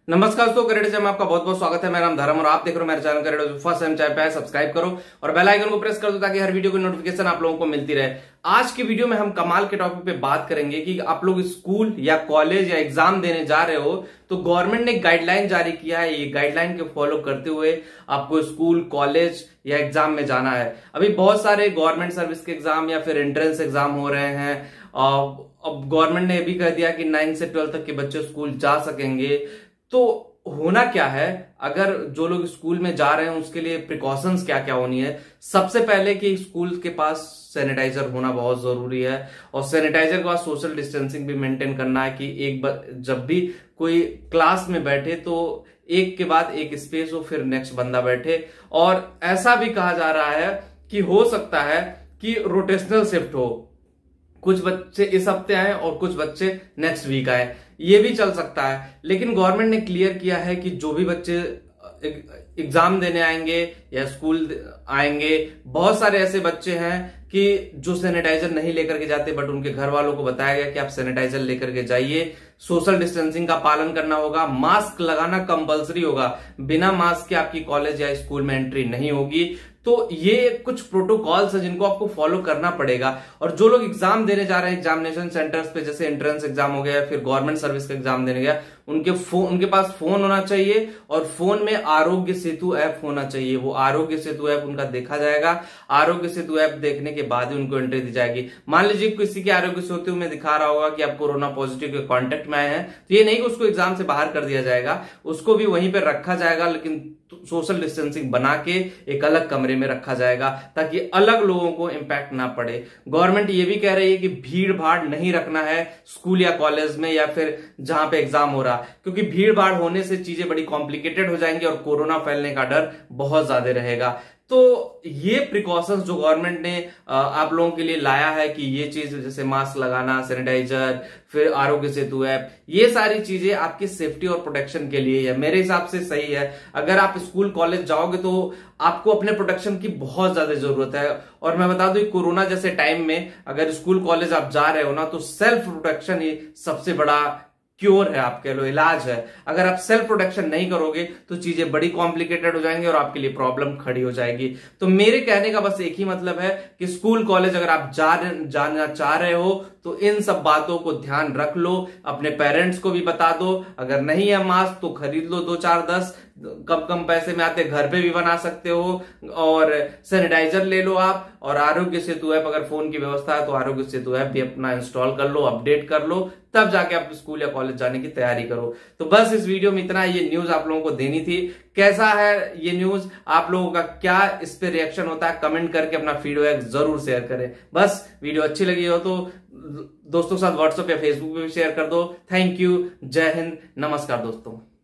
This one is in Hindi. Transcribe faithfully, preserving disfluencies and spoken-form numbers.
नमस्कार दोस्तों, करेडो में आपका बहुत बहुत स्वागत है। मेरा नाम धर्म और आप देख रहे हो मेरे चैनल करेडो। फर्स्ट टाइम चाहे पे सब्सक्राइब करो और बेल आइकन को प्रेस कर दो ताकि हर वीडियो की नोटिफिकेशन आप लोगों को मिलती रहे। आज की वीडियो में हम कमाल के टॉपिक पे बात करेंगे कि आप लोग स्कूल या कॉलेज या एग्जाम देने जा रहे हो तो गवर्नमेंट ने गाइडलाइन जारी किया है। ये गाइडलाइन के फॉलो करते हुए आपको स्कूल, कॉलेज या एग्जाम में जाना है। अभी बहुत सारे गवर्नमेंट सर्विस के एग्जाम या फिर एंट्रेंस एग्जाम हो रहे हैं। अब गवर्नमेंट ने यह भी कह दिया कि नाइन्थ से ट्वेल्थ तक के बच्चे स्कूल जा सकेंगे। तो होना क्या है, अगर जो लोग स्कूल में जा रहे हैं उसके लिए प्रिकॉशंस क्या क्या होनी है। सबसे पहले कि स्कूल के पास सैनिटाइजर होना बहुत जरूरी है और सैनिटाइजर के बाद सोशल डिस्टेंसिंग भी मेंटेन करना है कि एक जब भी कोई क्लास में बैठे तो एक के बाद एक स्पेस हो, फिर नेक्स्ट बंदा बैठे। और ऐसा भी कहा जा रहा है कि हो सकता है कि रोटेशनल शिफ्ट हो, कुछ बच्चे इस हफ्ते आए और कुछ बच्चे नेक्स्ट वीक आए, ये भी चल सकता है। लेकिन गवर्नमेंट ने क्लियर किया है कि जो भी बच्चे एग्जाम देने आएंगे या स्कूल आएंगे, बहुत सारे ऐसे बच्चे हैं कि जो सैनिटाइजर नहीं लेकर के जाते, बट उनके घर वालों को बताया गया कि आप सैनिटाइजर लेकर के जाइए। सोशल डिस्टेंसिंग का पालन करना होगा, मास्क लगाना कंपलसरी होगा, बिना मास्क के आपकी कॉलेज या स्कूल में एंट्री नहीं होगी। तो ये कुछ प्रोटोकॉल्स हैं जिनको आपको फॉलो करना पड़ेगा। और जो लोग एग्जाम देने जा रहे हैं एग्जामिनेशन सेंटर्स पे, जैसे एंट्रेंस एग्जाम हो गया या फिर गवर्नमेंट सर्विस का एग्जाम देने गया, उनके फोन उनके पास फोन होना चाहिए और फोन में आरोग्य सेतु ऐप होना चाहिए। वो आरोग्य सेतु ऐप उनका देखा जाएगा। आरोग्य सेतु ऐप देखने के बाद ही उनको एंट्री दी जाएगी। मान लीजिए किसी के आरोग्य सेतु में दिखा रहा होगा कि आप कोरोना पॉजिटिव के कांटेक्ट में आए हैं, तो ये नहीं कि उसको एग्जाम से बाहर कर दिया जाएगा, उसको भी वहीं पर रखा जाएगा, लेकिन सोशल डिस्टेंसिंग बना के एक अलग कमरे में रखा जाएगा ताकि अलग लोगों को इंपैक्ट ना पड़े। गवर्नमेंट ये भी कह रही है कि भीड़ भाड़ नहीं रखना है स्कूल या कॉलेज में या फिर जहां पे एग्जाम हो रहा, क्योंकि भीड़ भाड़ होने से चीजें बड़ी कॉम्प्लिकेटेड हो जाएंगी और कोरोना फैलने का डर बहुत ज्यादा रहेगा। तो ये प्रिकॉशंस जो गवर्नमेंट ने आप लोगों के लिए लाया है कि ये चीज जैसे मास्क लगाना, सैनिटाइजर, फिर आरोग्य सेतु ऐप, ये सारी चीजें आपकी सेफ्टी और प्रोटेक्शन के लिए है। मेरे हिसाब से सही है। अगर आप स्कूल कॉलेज जाओगे तो आपको अपने प्रोटेक्शन की बहुत ज्यादा जरूरत है। और मैं बता दूं कोरोना जैसे टाइम में अगर स्कूल कॉलेज आप जा रहे हो ना, तो सेल्फ प्रोटेक्शन ही सबसे बड़ा क्योर है, आप कह लो इलाज है। अगर आप सेल्फ प्रोटेक्शन नहीं करोगे तो चीजें बड़ी कॉम्प्लिकेटेड हो जाएंगी और आपके लिए प्रॉब्लम खड़ी हो जाएगी। तो मेरे कहने का बस एक ही मतलब है कि स्कूल कॉलेज अगर आप जा जाना चाह रहे हो तो इन सब बातों को ध्यान रख लो, अपने पेरेंट्स को भी बता दो। अगर नहीं है मास्क तो खरीद लो, दो चार दस कम कम पैसे में आते, घर पे भी बना सकते हो। और सैनिटाइजर ले लो आप, और आरोग्य सेतु ऐप अगर फोन की व्यवस्था है तो आरोग्य सेतु ऐप भी अपना इंस्टॉल कर लो, अपडेट कर लो, तब जाके आप स्कूल या कॉलेज जाने की तैयारी करो। तो बस इस वीडियो में इतना, ये न्यूज आप लोगों को देनी थी। कैसा है ये न्यूज, आप लोगों का क्या इस पे रिएक्शन होता है, कमेंट करके अपना फीडबैक जरूर शेयर करें। बस वीडियो अच्छी लगी हो तो दोस्तों के साथ व्हाट्सएप या फेसबुक पे भी शेयर कर दो। थैंक यू, जय हिंद, नमस्कार दोस्तों।